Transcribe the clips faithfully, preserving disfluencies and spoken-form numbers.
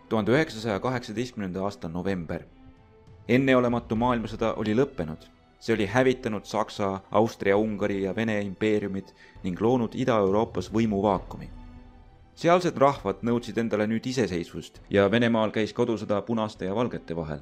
tuhande üheksasaja kaheksateistkümnenda aasta november. Enneolematu maailmasõda oli lõppenud. See oli hävitanud Saksa, Austria, Ungari ja Vene impeeriumid ning loonud Ida-Euroopas võimuvaakumi. Sealsed rahvad nõudsid endale nüüd iseseisvust ja Venemaal käis kodusõda punaste ja valgete vahel.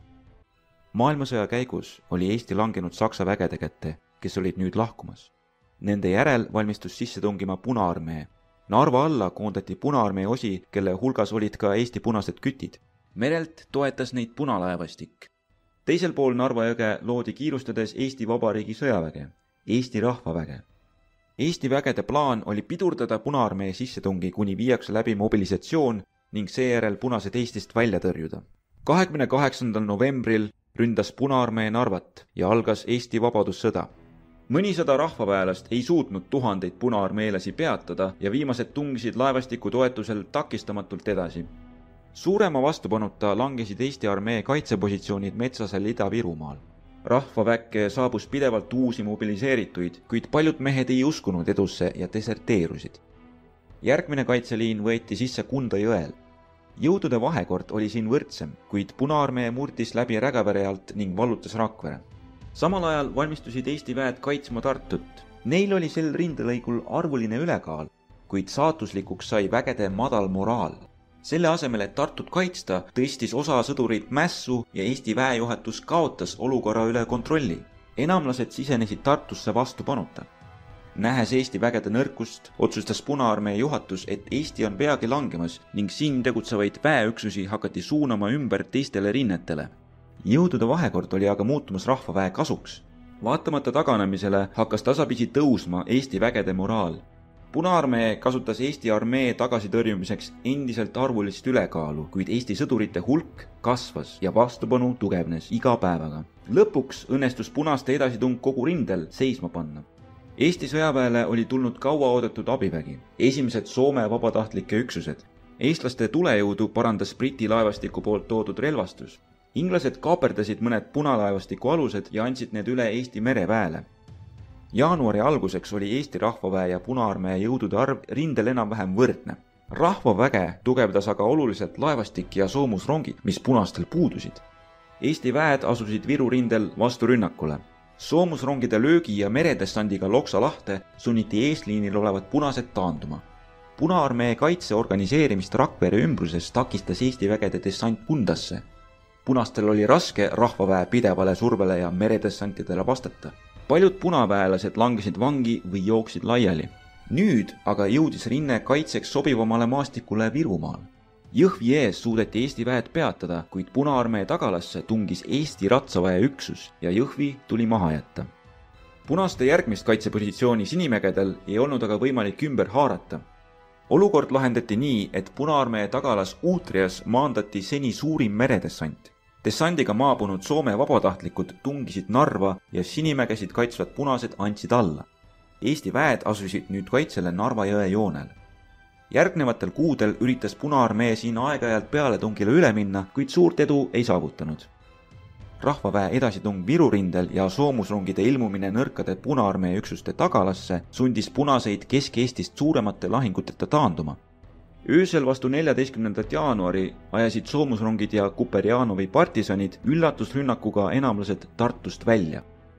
Maailmasõja käigus oli Eesti langenud Saksa vägede kätte, kes olid nüüd lahkumas. Nende järel valmistus sisse tungima Punaarmee. Narva alla koondati Punaarmee osi, kelle hulgas olid ka Eesti punased kütid. Merelt toetas neid punalaevastik. Teisel pool Narva jõge loodi kiirustades Eesti Vabariigi sõjaväge, Eesti rahvaväge. Eesti vägede plaan oli pidurdada Punaarmee sissetungi, kuni viiakse läbi mobilisatsioon ning seejärel punased Eestist välja tõrjuda. kahekümne kaheksandal novembril ründas Punaarmee Narvat ja algas Eesti vabadussõda. Mõnisada rahvaväelast ei suutnud tuhandeid punaarmeelasi peatada ja viimased tungisid laevastiku toetusel takistamatult edasi. Suurema vastupanuta langesid Eesti armee kaitsepositsioonid Metsasel Ida-Virumaal. Rahvaväkke saabus pidevalt uusi mobiliseerituid, kuid paljud mehed ei uskunud edusse ja deserteerusid. Järgmine kaitseliin võeti sisse Kunda jõel. Jõudude vahekord oli siin võrdsem, kuid Punaarmee murdis läbi Rägavere alt ning vallutas Rakvere. Samal ajal valmistusid Eesti väed kaitsma Tartut. Neil oli sel rindelõigul arvuline ülekaal, kuid saatuslikuks sai vägede madal moraal. Selle asemel, et Tartut kaitsta, tõstis osa sõdurid mässu ja Eesti väejuhatus kaotas olukorra üle kontrolli. Enamlased sisenesid Tartusse vastu panuta. Nähes Eesti vägede nõrkust, otsustas Punaarmee juhatus, et Eesti on peagi langemas ning siin tegutsevaid väeüksusi hakati suunama ümber teistele rinnetele. Jõudude vahekord oli aga muutumas rahvaväe kasuks. Vaatamata taganemisele hakkas tasapisi tõusma Eesti vägede moraal. Punaarmee kasutas Eesti armee tagasitõrjumiseks endiselt arvulist ülekaalu, kuid Eesti sõdurite hulk kasvas ja vastupanu tugevnes iga päevaga. Lõpuks õnnestus punaste edasitung kogu rindel seisma panna. Eesti sõjaväele oli tulnud kaua oodatud abivägi, esimesed Soome vabatahtlike üksused. Eestlaste tulejõudu parandas Briti laevastiku poolt toodud relvastus. Inglased kaaperdasid mõned punalaevastiku alused ja andsid need üle Eesti mereväele. Jaanuari alguseks oli Eesti rahvaväe ja Punaarmee jõudude arv rindel enam-vähem võrdne. Rahvaväge tugevdas aga oluliselt laevastik ja soomusrongid, mis punastel puudusid. Eesti väed asusid Viru rindel vastu rünnakule. Soomusrongide löögi ja meredessandiga Loksa lahte sunniti eesliinil olevad punased taanduma. Punaarmee kaitse organiseerimist Rakvere ümbruses takistas Eesti vägede dessant Kundasse. Punastel oli raske rahvaväe pidevale survele ja meredessantidele vastata. Paljud punaväelased langesid vangi või jooksid laiali. Nüüd aga jõudis rinne kaitseks sobivamale maastikule Virumaal. Jõhvi ees suudeti Eesti väed peatada, kuid Punaarmee tagalasse tungis Eesti ratsaväe üksus ja Jõhvi tuli maha jätta. Punaste järgmist kaitsepositsiooni Sinimägedel ei olnud aga võimalik ümber haarata. Olukord lahendati nii, et Punaarmee tagalas Uutrias maandati seni suurim meredessant. Dessandiga maabunud Soome vabatahtlikud tungisid Narva ja Sinimägesid kaitsvad punased andsid alla. Eesti väed asusid nüüd kaitsele Narva jõe joonel. Järgnevatel kuudel üritas Punaarmee siin aeg-ajalt pealetungile üle minna, kuid suurt edu ei saavutanud. Rahvaväe edasitung Viru rindel ja soomusrongide ilmumine nõrkade Punaarmee üksuste tagalasse sundis punaseid Kesk-Eestist suuremate lahinguteta taanduma. Öösel vastu neljateistkümnendat jaanuari ajasid soomusrongid ja Kuperjanovi partisanid üllatusrünnakuga enamlased Tartust välja.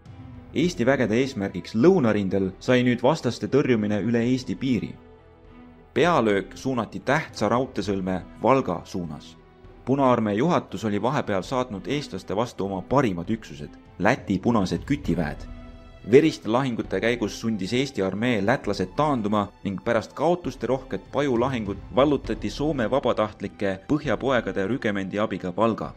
Eesti vägede eesmärgiks lõunarindel sai nüüd vastaste tõrjumine üle Eesti piiri. Pealöök suunati tähtsa raudteesõlme Valga suunas. Punaarmee juhatus oli vahepeal saatnud eestlaste vastu oma parimad üksused, Läti punased kütiväed. Veriste lahingute käigus sundis Eesti armee lätlased taanduma ning pärast kaotuste rohket pajulahingut vallutati Soome vabatahtlike Põhjapoegade rügemendi abiga Valga.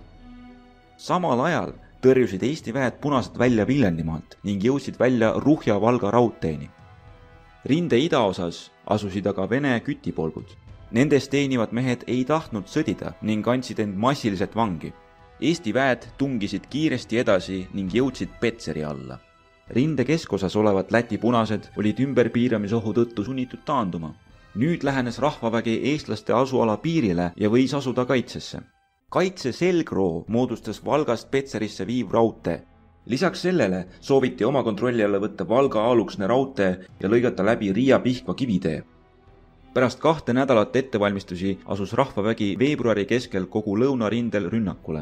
Samal ajal tõrjusid Eesti väed punased välja Viljandimaalt ning jõudsid välja Ruhja-Valga raudteeni. Rinde idaosas asusid aga Vene kütipolgud. Nendes teenivad mehed ei tahtnud sõdida ning andsid end massiliselt vangi. Eesti väed tungisid kiiresti edasi ning jõudsid Petseri alla. Rinde keskosas olevad Läti punased olid ümberpiiramisohu tõttu sunnitud taanduma. Nüüd lähenes rahvavägi eestlaste asuala piirile ja võis asuda kaitsesse. Kaitse selgroo moodustas Valgast Petserisse viiv raudtee. Lisaks sellele sooviti oma kontrolli alla võtta Valga Aluksne raudtee ja lõigata läbi Riia Pihkva kivitee. pärast kahte nädalat ettevalmistusi asus rahvavägi veebruari keskel kogu lõunarindel rünnakule.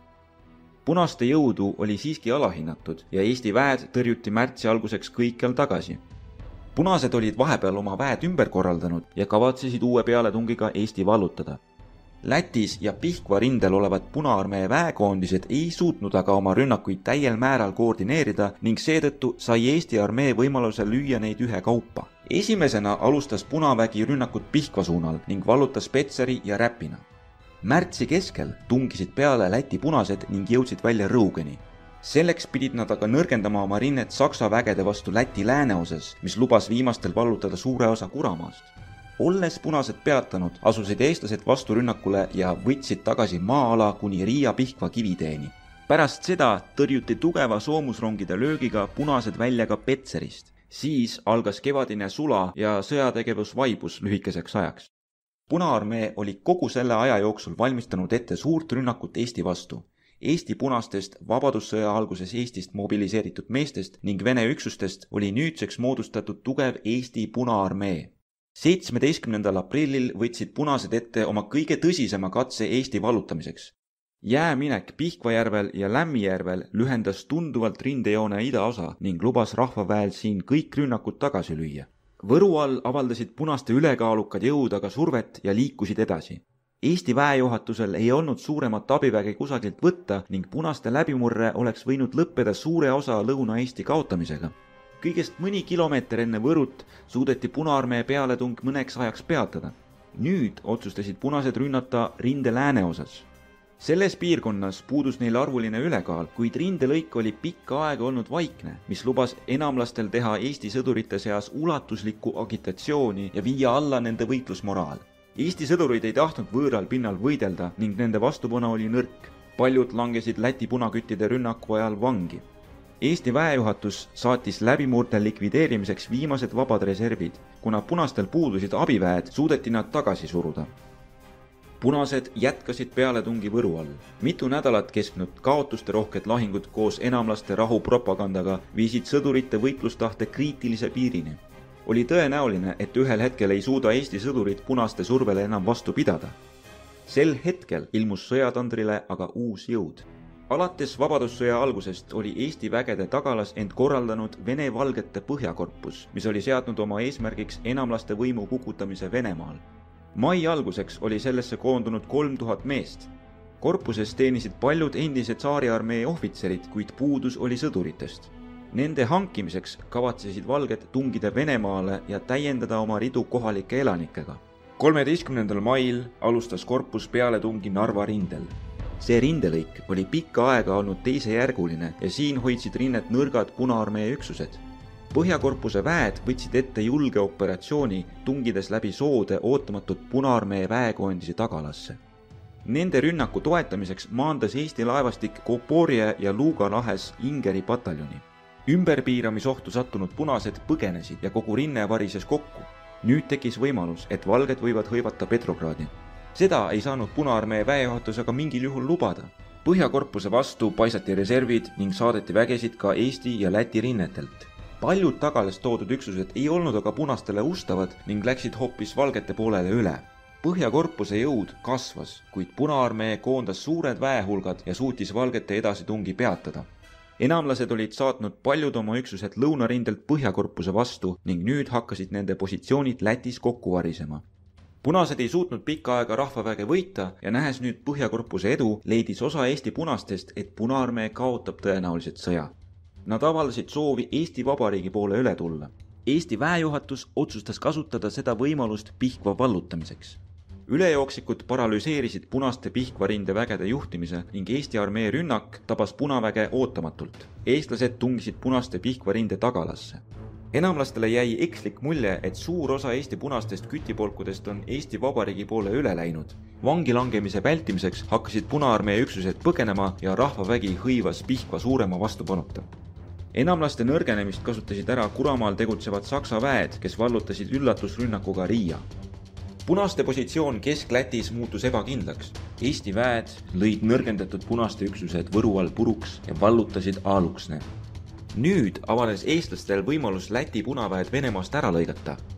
Punaste jõudu oli siiski alahinnatud ja Eesti väed tõrjuti märtsi alguseks kõikjal tagasi. Punased olid vahepeal oma väed ümber korraldanud ja kavatsesid uue pealetungiga Eesti vallutada. Lätis ja Pihkva rindel olevad Punaarmee väekoondised ei suutnud aga oma rünnakuid täiel määral koordineerida ning seetõttu sai Eesti armee võimaluse lüüa neid ühe kaupa. Esimesena alustas Punavägi rünnakut Pihkva suunal ning vallutas Petseri ja Räpina. Märtsi keskel tungisid peale Läti punased ning jõudsid välja Rõugeni. Selleks pidid nad aga nõrgendama oma rinnet Saksa vägede vastu Läti lääneosas, mis lubas viimastel vallutada suure osa Kuramaast. Olles punased peatanud, asusid eestlased vastu rünnakule ja võtsid tagasi maa-ala kuni Riia-Pihkva kiviteeni. Pärast seda tõrjuti tugeva soomusrongide löögiga punased välja ka Petserist. Siis algas kevadine sula ja sõjategevus vaibus lühikeseks ajaks. Punaarmee oli kogu selle aja jooksul valmistanud ette suurt rünnakut Eesti vastu. Eesti punastest vabadussõja alguses Eestist mobiliseeritud meestest ning Vene üksustest oli nüüdseks moodustatud tugev Eesti Punaarmee. seitsmeteistkümnendal aprillil võtsid punased ette oma kõige tõsisema katse Eesti vallutamiseks. Jääminek Pihkvajärvel ja Lämmijärvel lühendas tunduvalt rindejoone idaosa ning lubas rahvaväel siin kõik rünnakud tagasi lüüa. Võru all avaldasid punaste ülekaalukad jõud aga survet ja liikusid edasi. Eesti väejuhatusel ei olnud suuremat abiväge kusagilt võtta ning punaste läbimurre oleks võinud lõppeda suure osa Lõuna-Eesti kaotamisega. Kõigest mõni kilomeeter enne Võrut suudeti Punaarmee pealetung mõneks ajaks peatada. Nüüd otsustasid punased rünnata rinde lääneosas. Selles piirkonnas puudus neil arvuline ülekaal, kuid rindelõik oli pikka aega olnud vaikne, mis lubas enamlastel teha Eesti sõdurite seas ulatuslikku agitatsiooni ja viia alla nende võitlusmoraal. Eesti sõdurid ei tahtnud võõral pinnal võidelda ning nende vastupanu oli nõrk. Paljud langesid Läti punaküttide rünnaku ajal vangi. Eesti väejuhatus saatis läbimurde likvideerimiseks viimased vabad reservid. Kuna punastel puudusid abiväed, suudeti nad tagasi suruda. Punased jätkasid pealetungi Võru all. Mitu nädalat kesknud kaotuste rohked lahingud koos enamlaste rahupropagandaga viisid sõdurite võitlustahte kriitilise piirini. Oli tõenäoline, et ühel hetkel ei suuda Eesti sõdurid punaste survele enam vastu pidada. Sel hetkel ilmus sõjatandrile aga uus jõud. Alates vabadussõja algusest oli Eesti vägede tagalas end korraldanud Vene-Valgete põhjakorpus, mis oli seadnud oma eesmärgiks enamlaste võimu kukutamise Venemaal. Mai alguseks oli sellesse koondunud kolm tuhat meest. Korpuses teenisid paljud endised tsaariarmee ohvitserid, kuid puudus oli sõduritest. Nende hankimiseks kavatsesid valged tungida Venemaale ja täiendada oma ridu kohalike elanikega. kolmeteistkümnendal mail alustas korpus pealetungi Narva rindel. See rindelõik oli pikka aega olnud teisejärguline ja siin hoidsid rinnet nõrgad Punaarmee üksused. Põhjakorpuse väed võtsid ette julge operatsiooni, tungides läbi soode ootamatut Punaarmee väekoondise tagalasse. Nende rünnaku toetamiseks maandas Eesti laevastik Koporje ja Luuga lahes Ingeri pataljoni. Ümberpiiramisohtu sattunud punased põgenesid ja kogu rinne varises kokku. Nüüd tekkis võimalus, et valged võivad hõivata Petrogradi. Seda ei saanud Punaarmee väejuhatus aga mingil juhul lubada. Põhjakorpuse vastu paisati reservid ning saadeti vägesid ka Eesti ja Läti rinnetelt. Paljud tagalast toodud üksused ei olnud aga punastele ustavad ning läksid hoopis valgete poolele üle. Põhjakorpuse jõud kasvas, kuid Punaarmee koondas suured väehulgad ja suutis valgete edasitungi peatada. Enamlased olid saatnud paljud oma üksused lõunarindelt Põhjakorpuse vastu ning nüüd hakkasid nende positsioonid Lätis kokku varisema. Punased ei suutnud pikka aega rahvaväge võita ja nähes nüüd Põhjakorpuse edu, leidis osa Eesti punastest, et Punaarmee kaotab tõenäoliselt sõja. Nad avaldasid soovi Eesti Vabariigi poole üle tulla. Eesti väejuhatus otsustas kasutada seda võimalust Pihkva vallutamiseks. Ülejooksikud paralüseerisid punaste Pihkva rinde vägede juhtimise ning Eesti armee rünnak tabas punaväge ootamatult. Eestlased tungisid punaste Pihkva rinde tagalasse. Enamlastele jäi ekslik mulje, et suur osa Eesti punastest kütipolkudest on Eesti Vabariigi poole üle läinud. Vangi langemise vältimiseks hakkasid Punaarmee üksused põgenema ja rahvavägi hõivas Pihkva suurema vastupanuta. Enamlaste nõrgenemist kasutasid ära Kuramaal tegutsevad Saksa väed, kes vallutasid üllatusrünnakuga Riia. Punaste positsioon Kesk-Lätis muutus ebakindlaks. Eesti väed lõid nõrgendatud punaste üksused Võru all puruks ja vallutasid Aaluksne. Nüüd avanes eestlastel võimalus Läti punaväed Venemaast ära lõigata.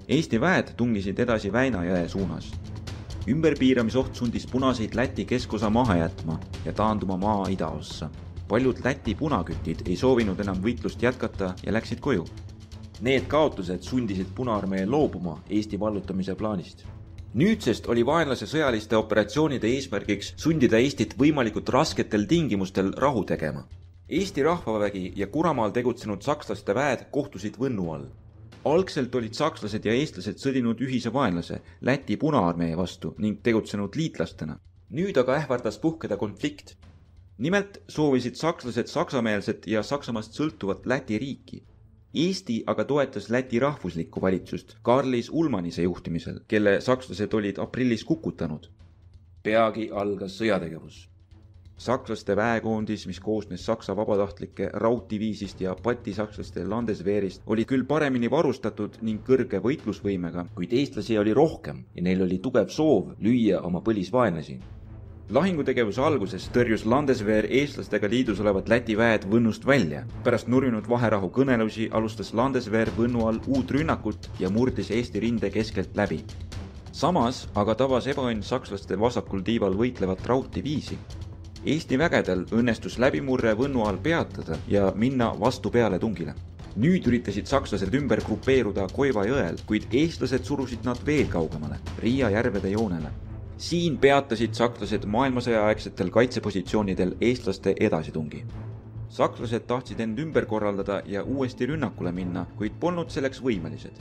Eesti väed tungisid edasi Väina jõe suunas. Ümberpiiramisoht sundis punaseid Läti keskosa maha jätma ja taanduma maa idaossa. Paljud Läti punakütid ei soovinud enam võitlust jätkata ja läksid koju. Need kaotused sundisid Punaarmee loobuma Eesti vallutamise plaanist. Nüüdsest oli vaenlase sõjaliste operatsioonide eesmärgiks sundida Eestit võimalikult rasketel tingimustel rahu tegema. Eesti rahvavägi ja Kuramaal tegutsenud sakslaste väed kohtusid Võnnu all. Algselt olid sakslased ja eestlased sõdinud ühise vaenlase Läti Punaarmee vastu ning tegutsenud liitlastena. Nüüd aga ähvardas puhkeda konflikt. Nimelt soovisid sakslased saksameelset ja Saksamaast sõltuvat Läti riiki. Eesti aga toetas Läti rahvuslikku valitsust Karlis Ulmanise juhtimisel, kelle sakslased olid aprillis kukutanud. Peagi algas sõjategevus. Sakslaste väekoondis, mis koosnes Saksa vabatahtlike rauddiviisist ja baltisakslaste Landeswehrist, oli küll paremini varustatud ning kõrge võitlusvõimega, kuid eestlasi oli rohkem ja neil oli tugev soov lüüa oma põlisvaenlasi. Lahingutegevuse alguses tõrjus Landeswehr eestlastega liidus olevat Läti väed Võnnust välja. Pärast nurjunud vaherahu kõnelusi alustas Landeswehr Võnnu all uut rünnakut ja murdis Eesti rinde keskelt läbi. Samas aga tabas ebaõnn sakslaste vasakul tiival võitlevat rauddiviisi. Eesti vägedel õnnestus läbimurre Võnnu all peatada ja minna vastu peale tungile. Nüüd üritasid sakslased ümber grupeeruda Koiva jõel, kuid eestlased surusid nad veel kaugemale, Riia järvede joonele. Siin peatasid sakslased maailmasõjaaegsetel kaitsepositsioonidel eestlaste edasitungi. Sakslased tahtsid end ümber korraldada ja uuesti rünnakule minna, kuid polnud selleks võimelised.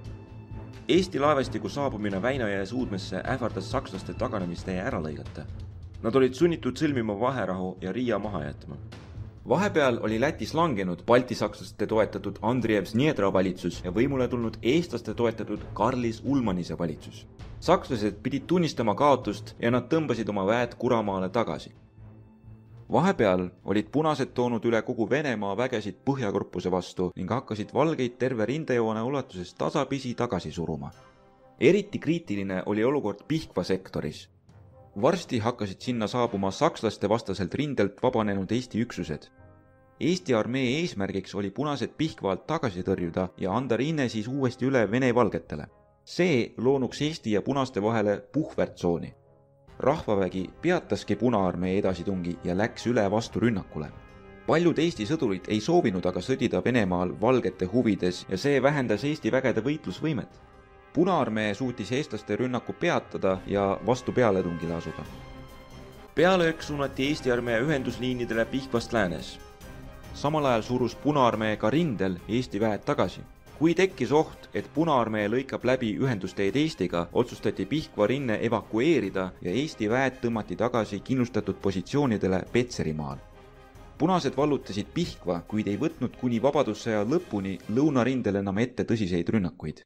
Eesti laevastiku saabumine Väinajõe suudmesse ähvardas sakslaste taganemiste ära lõigata. Nad olid sunnitud sõlmima vaherahu ja Riia maha jätma. Vahepeal oli Lätis langenud baltisakslaste toetatud Andrievs Niedra valitsus ja võimule tulnud eestlaste toetatud Karlis Ulmanise valitsus. Sakslased pidid tunnistama kaotust ja nad tõmbasid oma väed Kuramaale tagasi. Vahepeal olid punased toonud üle kogu Venemaa vägesid Põhjakorpuse vastu ning hakkasid valgeid terve rindejoone ulatuses tasapisi tagasi suruma. Eriti kriitiline oli olukord Pihkva sektoris. Varsti hakkasid sinna saabuma sakslaste vastaselt rindelt vabanenud Eesti üksused. Eesti armee eesmärgiks oli punased Pihkvaalt tagasi tõrjuda ja anda rinne siis uuesti üle Vene valgetele. See loonuks Eesti ja punaste vahele puhvertsooni. Rahvavägi peataski Punaarmee edasitungi ja läks üle vastu rünnakule. Paljud Eesti sõdurid ei soovinud aga sõdida Venemaal valgete huvides ja see vähendas Eesti vägede võitlusvõimet. Punaarmee suutis eestlaste rünnaku peatada ja vastu pealetungile asuda. Pealöök suunati Eesti armee ühendusliinidele Pihkvast läänes. Samal ajal surus Punaarmee ka rindel Eesti väed tagasi. Kui tekkis oht, et Punaarmee lõikab läbi ühendusteed Eestiga, otsustati Pihkva rinne evakueerida ja Eesti väed tõmmati tagasi kindlustatud positsioonidele Petserimaal. Punased vallutasid Pihkva, kuid ei võtnud kuni vabadussõja lõpuni lõunarindel enam ette tõsiseid rünnakuid.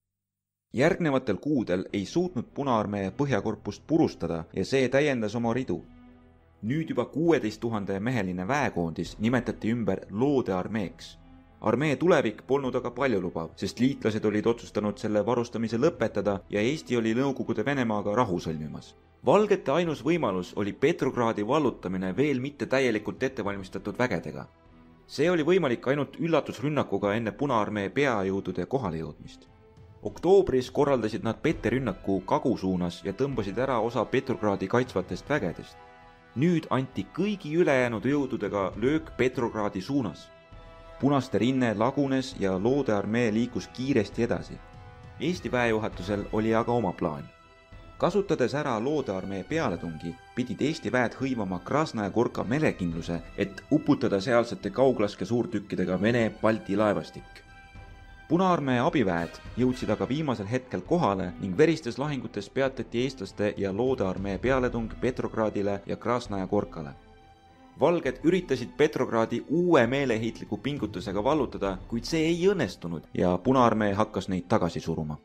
Järgnevatel kuudel ei suutnud Punaarmee Põhjakorpust purustada ja see täiendas oma ridu. Nüüd juba kuueteist tuhande meheline väekoondis nimetati ümber Loode armeeks. Armee tulevik polnud aga paljulubav, sest liitlased olid otsustanud selle varustamise lõpetada ja Eesti oli Nõukogude Venemaaga rahu sõlmimas. Valgete ainus võimalus oli Petrogradi vallutamine veel mitte täielikult ettevalmistatud vägedega. See oli võimalik ainult üllatusrünnakuga enne Punaarmee peajõudude kohale jõudmist. Oktoobris korraldasid nad petterünnaku Kagu suunas ja tõmbasid ära osa Petrogradi kaitsvatest vägedest. Nüüd anti kõigi ülejäänud jõududega löök Petrogradi suunas. Punaste rinne lagunes ja Loode armee liikus kiiresti edasi. Eesti väejuhatusel oli aga oma plaan. Kasutades ära Loode armee pealetungi, pidid Eesti väed hõivama Krasnaja Gorka merekindluse, et uputada sealsete kauglaske suurtükkidega Vene Balti laevastik. Punaarmee abiväed jõudsid aga viimasel hetkel kohale ning veristes lahingutes peatati eestlaste ja Loode armee pealetung Petrogradile ja Krasnaja Gorkale. Valged üritasid Petrogradi uue meeleheitliku pingutusega vallutada, kuid see ei õnnestunud ja Punaarmee hakkas neid tagasi suruma.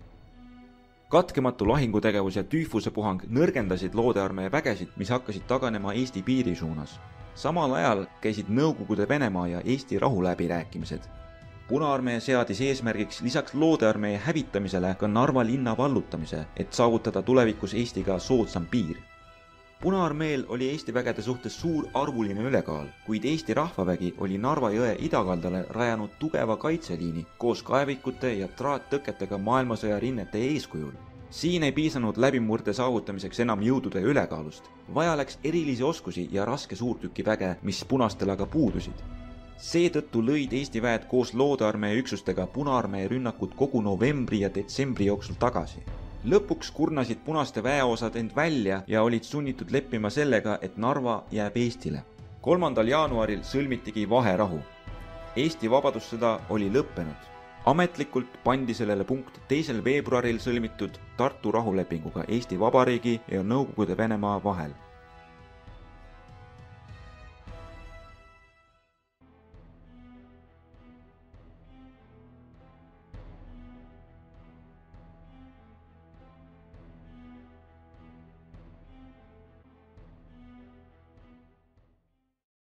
Katkematu lahingutegevus ja tüüfusepuhang nõrgendasid Loode armee vägesid, mis hakkasid taganema Eesti piiri suunas. Samal ajal käisid Nõukogude Venemaa ja Eesti rahuläbirääkimised. Punaarmee seadis eesmärgiks lisaks Loode armee hävitamisele ka Narva linna vallutamise, et saavutada tulevikus Eestiga soodsam piir. Punaarmeel oli Eesti vägede suhtes suur arvuline ülekaal, kuid Eesti rahvavägi oli Narva jõe idakaldale rajanud tugeva kaitseliini koos kaevikute ja traattõketega maailmasõja rinnete eeskujul. Siin ei piisanud läbimurde saavutamiseks enam jõudude ülekaalust. Vaja läks erilisi oskusi ja raske suurtükiväge, mis punastel aga puudusid. Seetõttu lõid Eesti väed koos loodearmee üksustega Punaarmee rünnakud kogu novembri ja detsembri jooksul tagasi. Lõpuks kurnasid punaste väeosad end välja ja olid sunnitud leppima sellega, et Narva jääb Eestile. kolmandal jaanuaril sõlmitigi vaherahu. Eesti vabadussõda oli lõppenud. Ametlikult pandi sellele punkt teisel veebruaril sõlmitud Tartu rahulepinguga Eesti Vabariigi ja Nõukogude Venemaa vahel.